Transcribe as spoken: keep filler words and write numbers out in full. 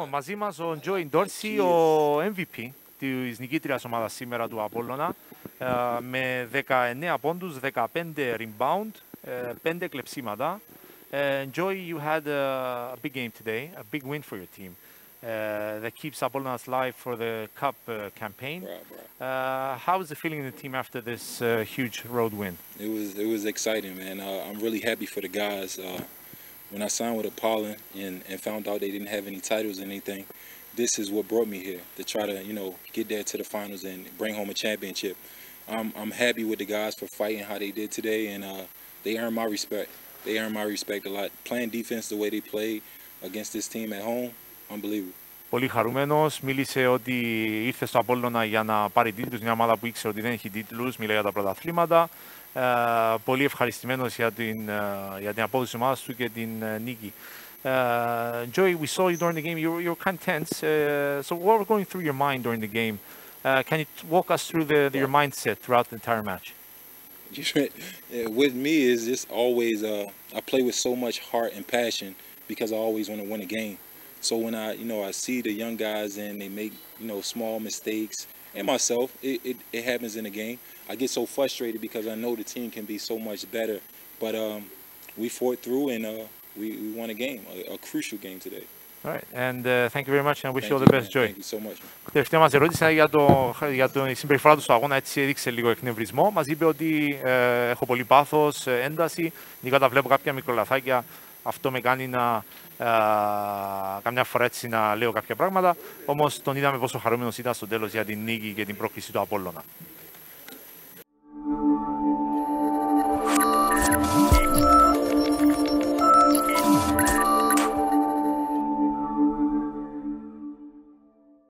Λοιπόν, μαζί μας ο Joey Dorsey, ο εμ βι πι της νικήτριας ομάδας σήμερα του Απόλλωνα, με δεκαεννέα πόντους, δεκαπέντε rebound, πέντε κλεψίματα. Uh, Joey, you had a, a big game today, a big win for your team uh, that keeps Apollonas live for the Cup uh, campaign. Right, right. Uh, how is the feeling in the team after this uh, huge road win? It was it was exciting, man. Uh, I'm really happy for the guys. Uh, when I signed with Apollon and, and found out they didn't have any titles or anything, this is what brought me here, to try to, you know, get there to the finals and bring home a championship. I'm, I'm happy with the guys for fighting how they did today, and uh, they earned my respect. They earned my respect a lot. Playing defense the way they played against this team at home, unbelievable. Πολύ χαρούμενος, μίλησε ότι ήρθε στο Απόλλωνα για να πάρει τίτλους, μια ομάδα που ήξερε ότι δεν έχει τίτλους, μιλάει για τα πρωταθλήματα. Ε, πολύ ευχαριστημένος για την, για την απόδοση της ομάδας του και την νίκη. Uh, Joey, we saw you during the game. You were, you were kind of tense. Uh, so what was going through your mind during the game? Uh, can you walk us through the, the, your mindset throughout the entire match? With me is just always, uh, I play with so much heart and passion because I always want to win a game. So when I, you know, I see the young guys and they make, you know, small mistakes, and myself, it, it, it happens in a game. I get so frustrated because I know the team can be so much better. But um, we fought through and uh, we, we won a game, a, a crucial game today. All right, and uh, thank you very much and wish Thank you all you, the best, man. Joey. Thank you so much. Τελευταία μας ερώτηση για το, για το συμπεριφορά του στο αγώνα, έτσι έδειξε λίγο εκνευρισμό. Μας είπε ότι ε, έχω πολύ πάθος, ένταση, γενικά τα βλέπω κάποια μικρολαθάκια, αυτό με κάνει να ε, καμιά φορά έτσι να λέω κάποια πράγματα. Όμως τον είδαμε πόσο χαρούμενος ήταν στο τέλος για την νίκη και την πρόκληση του Απόλλωνα.